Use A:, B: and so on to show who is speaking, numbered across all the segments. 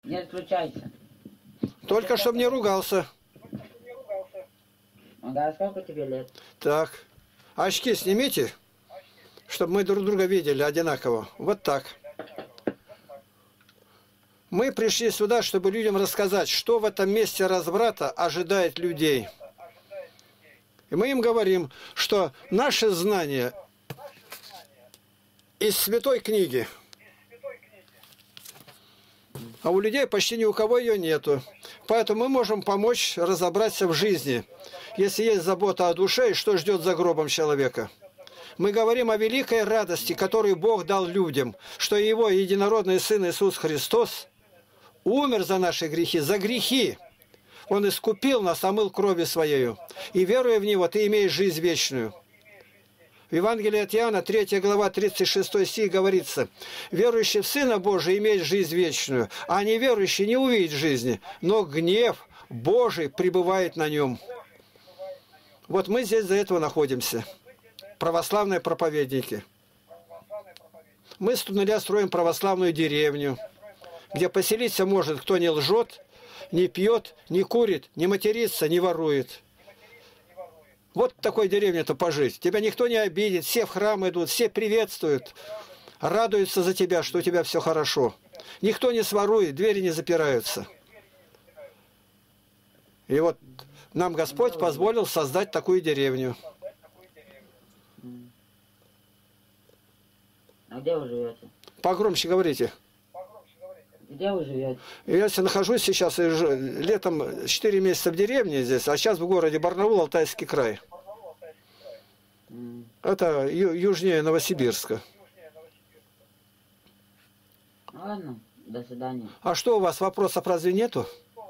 A: Не отключайся.
B: Только чтобы не ругался.
A: Да, сколько тебе лет?
B: Так. Очки снимите, чтобы мы друг друга видели одинаково. Вот так. Мы пришли сюда, чтобы людям рассказать, что в этом месте разврата ожидает людей. И мы им говорим, что наши знания из Святой книги, а у людей почти ни у кого ее нету. Поэтому мы можем помочь разобраться в жизни, если есть забота о душе и что ждет за гробом человека. Мы говорим о великой радости, которую Бог дал людям, что Его единородный Сын Иисус Христос умер за наши грехи, за грехи. Он искупил нас, омыл кровью Своею. И веруя в Него, ты имеешь жизнь вечную. В Евангелии от Иоанна, 3 глава, 36 стих говорится: «Верующий в Сына Божия имеет жизнь вечную, а неверующий не увидит жизни, но гнев Божий пребывает на нем». Вот мы здесь за этого находимся. Православные проповедники. Мы с нуля строим православную деревню, где поселиться может, кто не лжет, не пьет, не курит, не матерится, не ворует. Вот в такой деревне-то пожить. Тебя никто не обидит, все в храм идут, все приветствуют, радуются за тебя, что у тебя все хорошо. Никто не сворует, двери не запираются. И вот нам Господь позволил создать такую деревню.
A: А где вы живете?
B: Погромче говорите.
A: Где вы живете?
B: Я нахожусь сейчас летом 4 месяца в деревне здесь, а сейчас в городе Барнаул, Алтайский край. Это южнее Новосибирска.
A: Ладно, до свидания.
B: А что у вас, вопросов разве нету?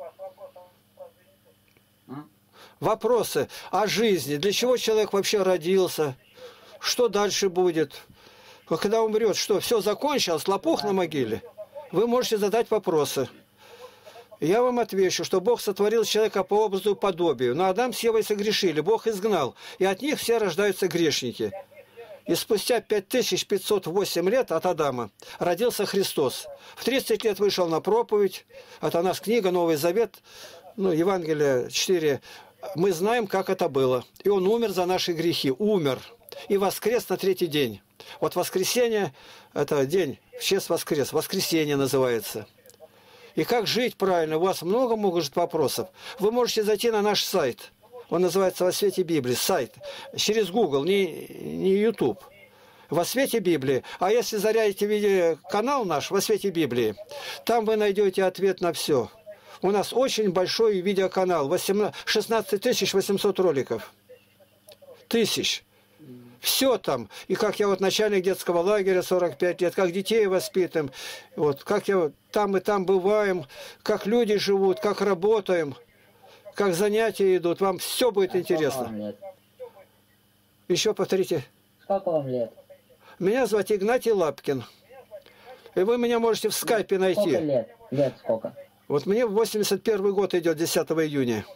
A: А?
B: Вопросы о жизни. Для чего человек вообще родился? Что дальше будет? Когда умрет, что, все закончилось, лопух на могиле? Вы можете задать вопросы. Я вам отвечу, что Бог сотворил человека по образу и подобию. Но Адам с Евой согрешили, Бог изгнал, и от них все рождаются грешники. И спустя 5508 лет от Адама родился Христос. В 30 лет вышел на проповедь. Это у нас книга «Новый Завет», Евангелие 4. Мы знаем, как это было. И Он умер за наши грехи. Умер. И воскрес на 3-й день. Вот воскресенье – это день, в честь воскрес. Воскресенье называется. И как жить правильно? У вас много могут быть вопросов. Вы можете зайти на наш сайт. Он называется «Во свете Библии». Сайт. Через Google, не YouTube. «Во свете Библии». А если зарядите видеоканал наш «Во свете Библии», там вы найдете ответ на все. У нас очень большой видеоканал. 16 800 роликов. Тысяч. Все там. И как я вот начальник детского лагеря 45 лет, как детей воспитываем, вот, как я там и там бываем, как люди живут, как работаем, как занятия идут. Вам все будет интересно.
A: Вам лет?
B: Еще повторите.
A: Сколько вам лет?
B: Меня зовут Игнатий Лапкин. И вы меня можете в скайпе найти.
A: Сколько лет? Лет сколько?
B: Вот мне 81 год идет, 10 июня.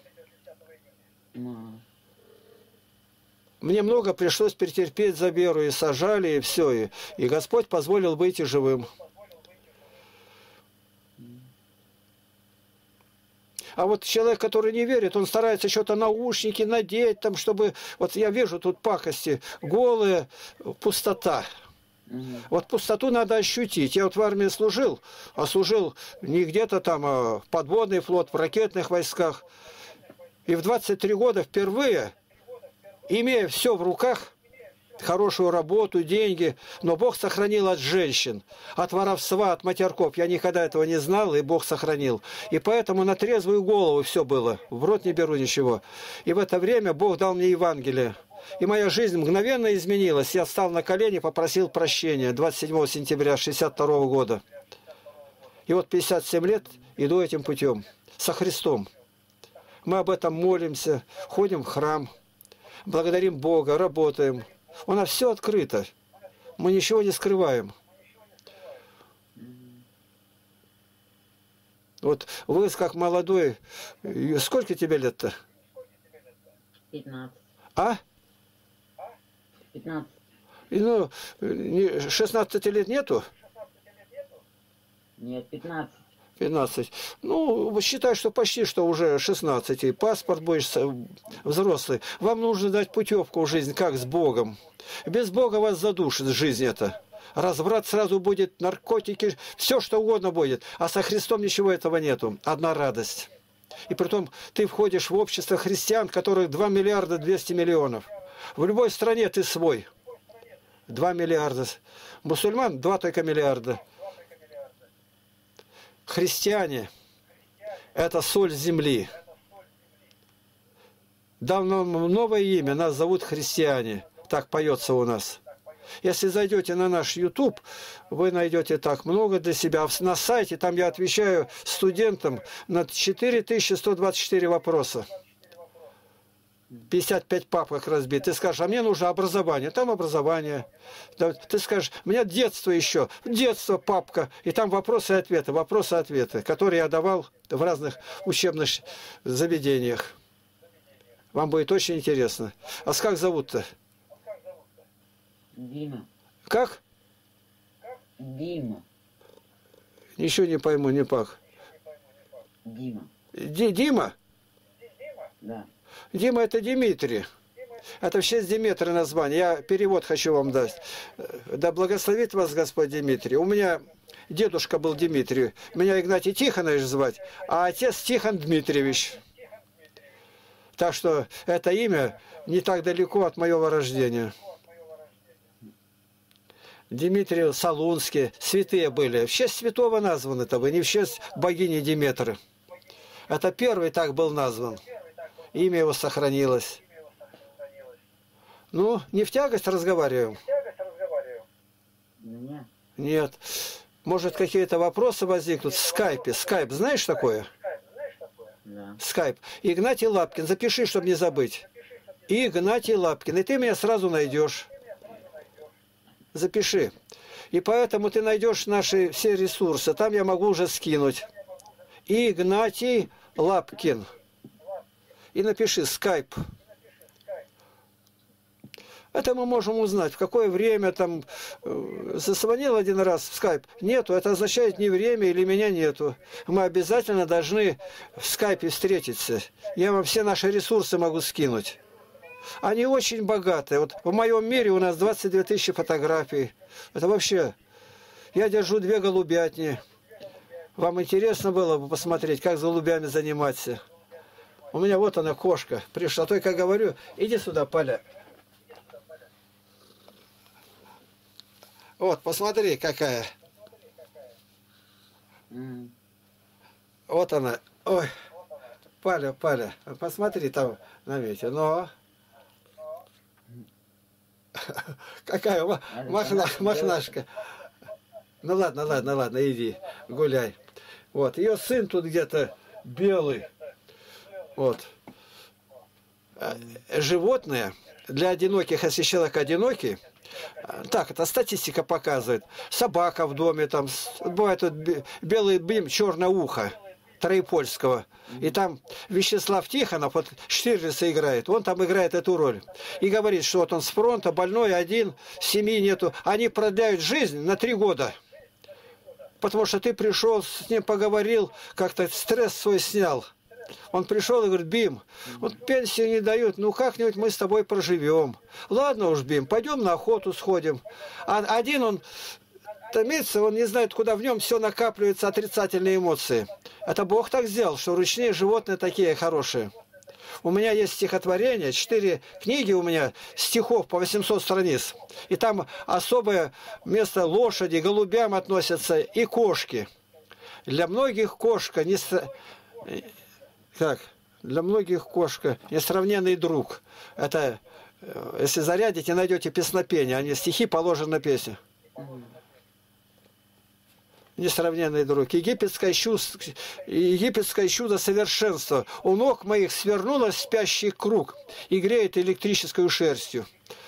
B: Мне много пришлось перетерпеть за веру, и сажали, и все. И Господь позволил выйти живым. А вот человек, который не верит, он старается что-то наушники надеть, там, чтобы... Вот я вижу тут пакости, голые, пустота. Вот пустоту надо ощутить. Я вот в армии служил, а служил не где-то там, а в подводный флот, в ракетных войсках. И в 23 года впервые... Имея все в руках, хорошую работу, деньги, но Бог сохранил от женщин, от воровства, от матерков. Я никогда этого не знал, и Бог сохранил. И поэтому на трезвую голову все было, в рот не беру ничего. И в это время Бог дал мне Евангелие. И моя жизнь мгновенно изменилась. Я встал на колени, попросил прощения 27 сентября 62 года. И вот 57 лет иду этим путем, со Христом. Мы об этом молимся, ходим в храм. Благодарим Бога, работаем. У нас все открыто. Мы ничего не скрываем. Вот вы как молодой, сколько тебе лет-то?
A: 15.
B: А?
A: 15.
B: Ну, 16 лет нету?
A: Нет, 15.
B: 15. Ну, считай, что почти что уже 16. И паспорт будешь взрослый. Вам нужно дать путевку в жизнь, как с Богом. Без Бога вас задушит жизнь эта. Разврат сразу будет, наркотики, все что угодно будет. А со Христом ничего этого нету. Одна радость. И притом ты входишь в общество христиан, которых 2 миллиарда 200 миллионов. В любой стране ты свой. 2 миллиарда. Мусульман 2 только миллиарда. Христиане – это соль земли. Давно новое имя, нас зовут христиане. Так поется у нас. Если зайдете на наш YouTube, вы найдете так много для себя. На сайте, там я отвечаю студентам на 4124 вопроса. 55 папок разбит. Ты скажешь, а мне нужно образование. Там образование. Ты скажешь, у меня детство еще. Детство, папка. И там вопросы-ответы, которые я давал в разных учебных заведениях. Вам будет очень интересно. А как зовут-то?
A: Дима.
B: Как?
A: Дима.
B: Ничего не пойму, не пак.
A: Дима.
B: Дима?
A: Да.
B: Дима это Дмитрий. Это в честь Диметра название. Я перевод хочу вам дать. Да благословит вас Господь Дмитрий. У меня дедушка был Дмитрий. Меня Игнатий Тихонович звать, а отец Тихон Дмитриевич. Так что это имя не так далеко от моего рождения. Дмитрий Солунский, святые были. В честь святого названы-то вы, не в честь богини Диметры. Это первый так был назван. Имя его сохранилось. Ну, не в тягость разговариваем?
A: Нет.
B: Нет. Может, какие-то вопросы возникнут в скайпе. Скайп, знаешь такое?
A: Да.
B: Скайп. Игнатий Лапкин. Запиши, чтобы не забыть. Игнатий Лапкин. И ты меня сразу найдешь. Запиши. И поэтому ты найдешь наши все ресурсы. Там я могу уже скинуть. Игнатий Лапкин. И напиши скайп. Это мы можем узнать, в какое время там зазвонил один раз в скайп. Нету, это означает не время или меня нету. Мы обязательно должны в скайпе встретиться. Я вам все наши ресурсы могу скинуть. Они очень богатые. Вот в моем мире у нас 22 тысячи фотографий. Это вообще... Я держу 2 голубятни. Вам интересно было бы посмотреть, как с голубями заниматься? У меня вот она, кошка. Пришла. Только говорю, иди сюда, Поля. Вот, посмотри, какая. Вот она. Ой, Поля, посмотри там на ветер. Но... Какая мохнашка. Ну ладно, иди, гуляй. Вот, ее сын тут где-то белый. Вот. Животные для одиноких, если человек одинокий, так, это статистика показывает. Собака в доме, там, бывает тут белый бим, черное ухо Троепольского. И там Вячеслав Тихонов, вот Штирлица играет, он там играет эту роль. И говорит, что вот он с фронта, больной, один, семьи нету. Они продляют жизнь на 3 года. Потому что ты пришел, с ним поговорил, как-то стресс свой снял. Он пришел и говорит, Бим, вот пенсию не дают, ну как-нибудь мы с тобой проживем. Ладно уж, Бим, пойдем на охоту сходим. А один он томится, он не знает, куда в нем все накапливаются отрицательные эмоции. Это Бог так сделал, что ручные животные такие хорошие. У меня есть стихотворение, 4 книги у меня, стихов по 800 страниц. И там особое место лошади, голубям относятся и кошки. Для многих кошка не... Как? Для многих кошка несравненный друг. Это, если зарядите, найдете песнопение, они стихи положены на песню. Несравненный друг. Египетское чудо совершенства. У ног моих свернулось спящий круг и греет электрической шерстью.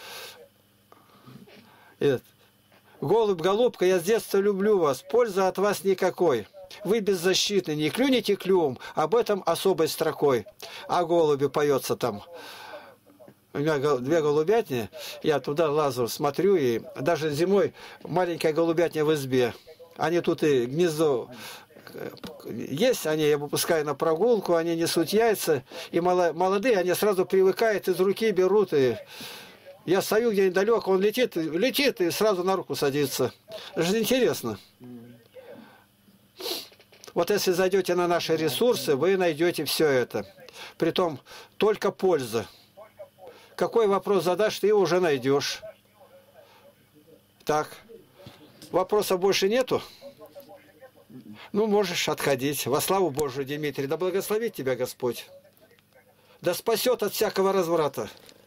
B: Голубь, голубка, я с детства люблю вас, пользы от вас никакой. Вы беззащитны, не клюните клювом, об этом особой строкой. А голуби поется там. У меня 2 голубятни, я туда лазу, смотрю, и даже зимой маленькая голубятня в избе. Они тут и гнездо есть, они, я выпускаю на прогулку, они несут яйца, и молодые, они сразу привыкают, из руки берут, и я стою где-нибудь далеко, он летит и сразу на руку садится. Это же интересно. Вот если зайдете на наши ресурсы, вы найдете все это. Притом только польза. Какой вопрос задашь, ты его уже найдешь. Так. Вопросов больше нету? Ну, можешь отходить. Во славу Божию, Дмитрий. Да благословит тебя Господь. Да спасет от всякого разврата.